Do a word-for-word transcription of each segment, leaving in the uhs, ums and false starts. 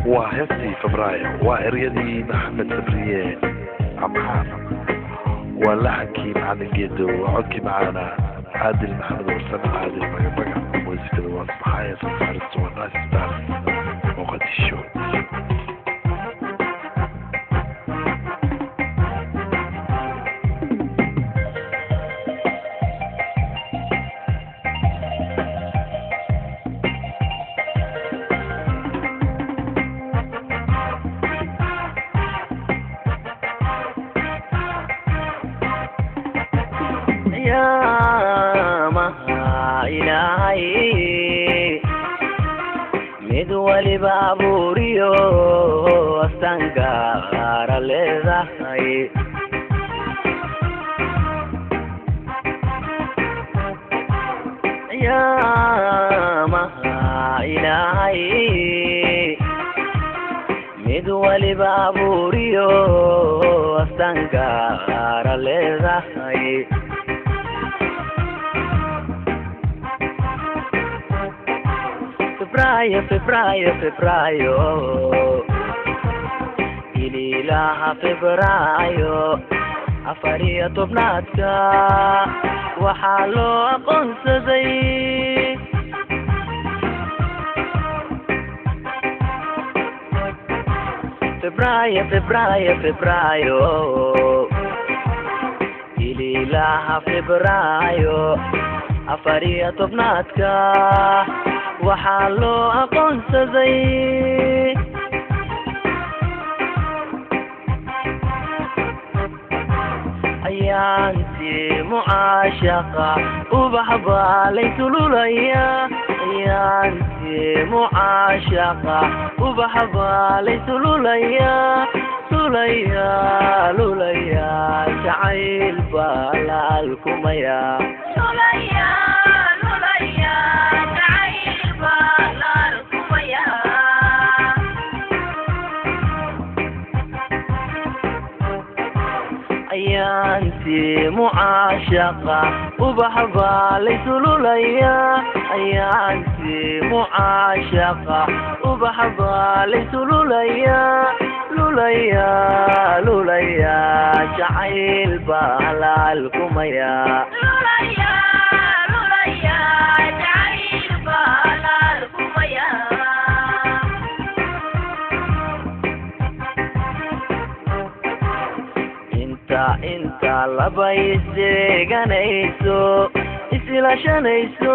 وهسي فبراير وإريدي محمد سبرية عمحان ولحكي مع الجدو وعكي معنا عادل محمد وسلم عادل بقى موزيك الوصف حياة الفارس والناس تعرف وقت الشوق يا ما إلهي مدولي بابوريو استنكار لذاي يا ما إلهي مدولي بابوريو استنكار لذاي Febbraio, febbraio, febbraio Ililaha febbraio Afariya tobnaadka waxaa loo aqoonsaday Febbraio, febbraio, febbraio Ililaha febbraio Afariya tobnaadka waxaa loo aqoonsaday ayaantii mucaashaqa ubax baa laysululaya ayaantii mucaashaqa ubax baa laysululaya lulaya lulaya jacayl baa la alkumaya lulaya lulaya ayaantii mucaashaqa ubax baa laysululaya ayaantii mucaashaqa ubax baa laysululaya lulaya lulaya jacayl baa la alkumaya lulaya lulaya jacayl baa la alkumaya inta laba isdeeganayso isilashanayso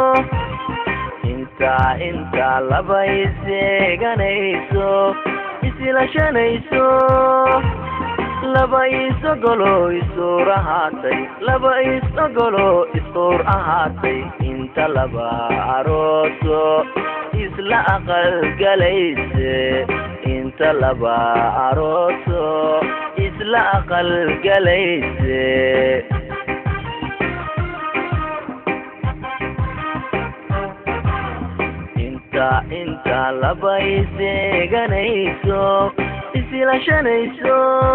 inta inta laba isdeeganayso isilashanayso laba isogolo isuur ahaatay laba isogolo isuur ahaatay inta laba arooso isla aqal galayse inta laba arooso isla aqal galayse inta inta laba isdeeganayso isilashanayso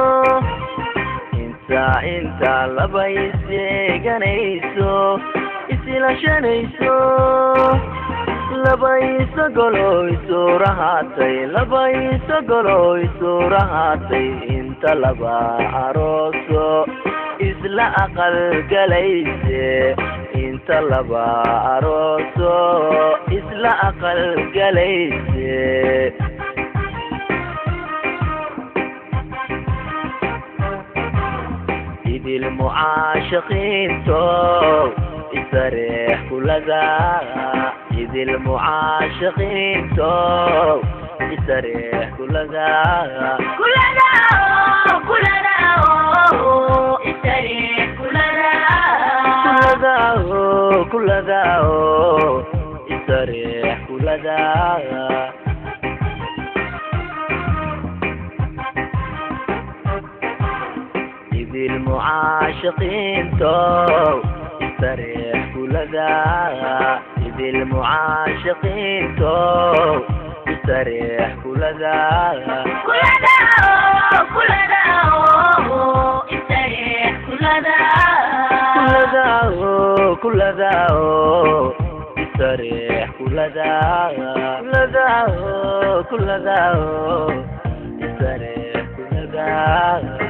inta inta laba isdeeganayso isilashanayso laba isogolo isuur ahaatay laba isogolo isuur ahaatay inta laba arooso isla aqal galayse inta laba arooso isla aqal galayse idil mucaashaqiin toow isarix kulada idil mucaashaqiin toow isarix kulada kulada kulada isarix kulada kulada kulada isarix kulada idil mucaashaqiin toow isarix kulada idil mucaashaqiin toow isarix kulada kulada kulada isarix kulada kulada kulada isarix استريح كل ذا كل ذا كل ذا استريح كل ذا